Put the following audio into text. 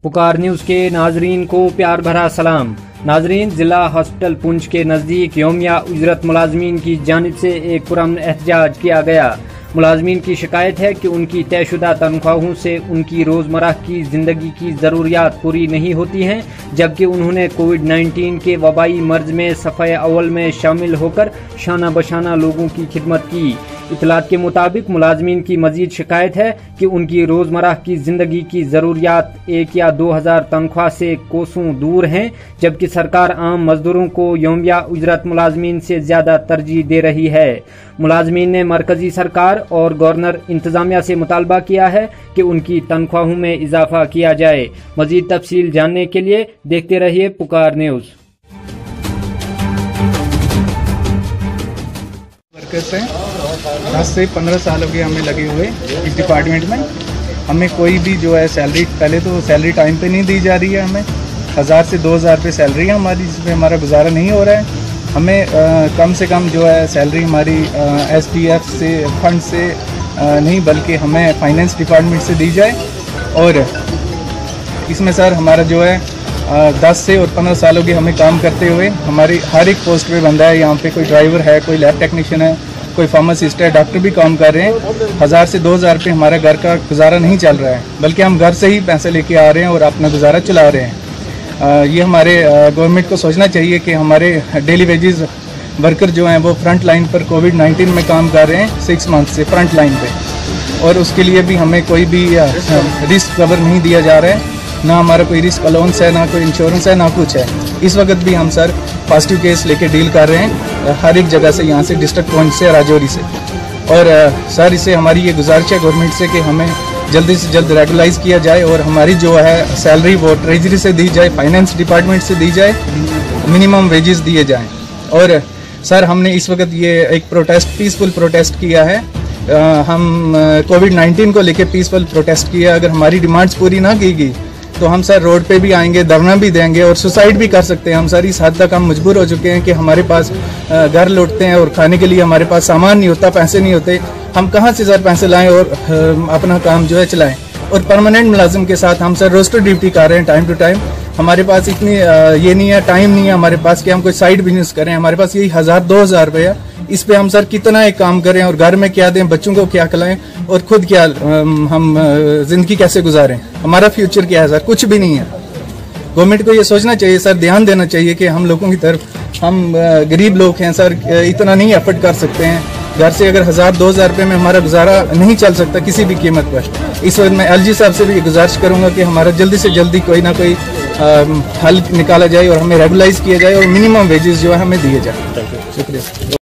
पुकार न्यूज़ के नाजरीन को प्यार भरा सलाम। नाजरीन, जिला हॉस्पिटल पुंछ के नज़दीक यौमिया उजरत मुलाजमीन की जानिब से एक पुरअमन एहतजाज किया गया। मुलाजमीन की शिकायत है कि उनकी तयशुदा तनख्वाहों से उनकी रोज़मर्रा की ज़िंदगी की ज़रूरियात पूरी नहीं होती हैं, जबकि उन्होंने कोविड-19 के वबाई मर्ज में सफ़े अव्वल में शामिल होकर शाना बशाना लोगों की खिदमत की। इतलात के मुताबिक मुलाजमीन की मजीद शिकायत है कि उनकी रोज़मर्रा की ज़िंदगी की ज़रूरियात 1 या 2,000 तनख्वाह से कोसों दूर हैं, जबकि सरकार आम मजदूरों को यौमिया उजरत मुलाजमीन से ज़्यादा तरजीह दे रही है। मुलाजमीन ने मरकजी सरकार और गवर्नर इंतजामिया से मुतालबा किया है कि उनकी तनख्वाहों में इजाफा किया जाए। मजीद तफसील जानने के लिए देखते रहिए पुकार न्यूज़। वर्कर्स हैं, 10 से 15 साल हो गए हमें लगे हुए इस डिपार्टमेंट में। हमें कोई भी जो है सैलरी, पहले तो सैलरी टाइम पे नहीं दी जा रही है। हमें 1000 से 2000 रुपये सैलरी है हमारी, जिसमें हमारा गुजारा नहीं हो रहा है। हमें कम से कम जो है सैलरी हमारी SDF से फंड से नहीं बल्कि हमें फाइनेंस डिपार्टमेंट से दी जाए। और इसमें सर हमारा जो है 10 से और 15 सालों की हमें काम करते हुए हमारी हर एक पोस्ट पे बंदा है। यहाँ पे कोई ड्राइवर है, कोई लैब टेक्नीशियन है, कोई फार्मासिस्ट है, डॉक्टर भी काम कर रहे हैं। 1000 से 2000 रुपये हमारा घर का गुजारा नहीं चल रहा है, बल्कि हम घर से ही पैसे लेके आ रहे हैं और अपना गुजारा चला रहे हैं। ये हमारे गवर्नमेंट को सोचना चाहिए कि हमारे डेली वेजेस वर्कर जो हैं वो फ्रंट लाइन पर कोविड-19 में काम कर रहे हैं 6 मंथ से फ्रंट लाइन पे, और उसके लिए भी हमें कोई भी रिस्क कवर नहीं दिया जा रहा है। ना हमारा कोई रिस्क अलाउंस है, ना कोई इंश्योरेंस है, ना कुछ है। इस वक्त भी हम सर पॉजिटिव केस लेके डील कर रहे हैं हर एक जगह से, यहाँ से डिस्ट्रिक्ट पॉइंट से, राजौरी से। और सर इससे हमारी ये गुजारिश है गवर्नमेंट से कि हमें जल्दी से जल्द रेगुलाइज किया जाए और हमारी जो है सैलरी वो ट्रेजरी से दी जाए, फाइनेंस डिपार्टमेंट से दी जाए, मिनिमम वेजेस दिए जाएँ। और सर हमने इस वक्त ये एक प्रोटेस्ट, पीसफुल प्रोटेस्ट किया है। हम कोविड-19 को लेके पीसफुल प्रोटेस्ट किया। अगर हमारी डिमांड्स पूरी ना की गई तो हम सर रोड पे भी आएंगे, धरना भी देंगे और सुसाइड भी कर सकते हैं हम सर। इस हद तक हम मजबूर हो चुके हैं कि हमारे पास घर लौटते हैं और खाने के लिए हमारे पास सामान नहीं होता, पैसे नहीं होते। हम कहाँ से सर पैसे लाएं और अपना काम जो है चलाएं। और परमानेंट मुलाजिम के साथ हम सर रोस्टर ड्यूटी कर रहे हैं टाइम टू टाइम। हमारे पास इतनी ये नहीं है, टाइम नहीं है हमारे पास कि हम कोई साइड बिजनेस करें। हमारे पास यही 1000-2000 रुपये है। इस पे हम सर कितना एक काम करें और घर में क्या दें, बच्चों को क्या खिलाएं और खुद क्या हम जिंदगी कैसे गुजारें। हमारा फ्यूचर क्या है सर? कुछ भी नहीं है। गवर्नमेंट को ये सोचना चाहिए सर, ध्यान देना चाहिए कि हम लोगों की तरफ, हम गरीब लोग हैं सर, इतना नहीं एफर्ट कर सकते हैं। घर से अगर 1000-2000 रुपये में हमारा गुजारा नहीं चल सकता किसी भी कीमत पर। इस वक्त मैं LG साहब से भी गुजारिश करूंगा कि हमारा जल्दी से जल्दी कोई ना कोई हल निकाला जाए और हमें रेगुलाइज किया जाए और मिनिमम वेजेस जो है हमें दिए जाए। शुक्रिया।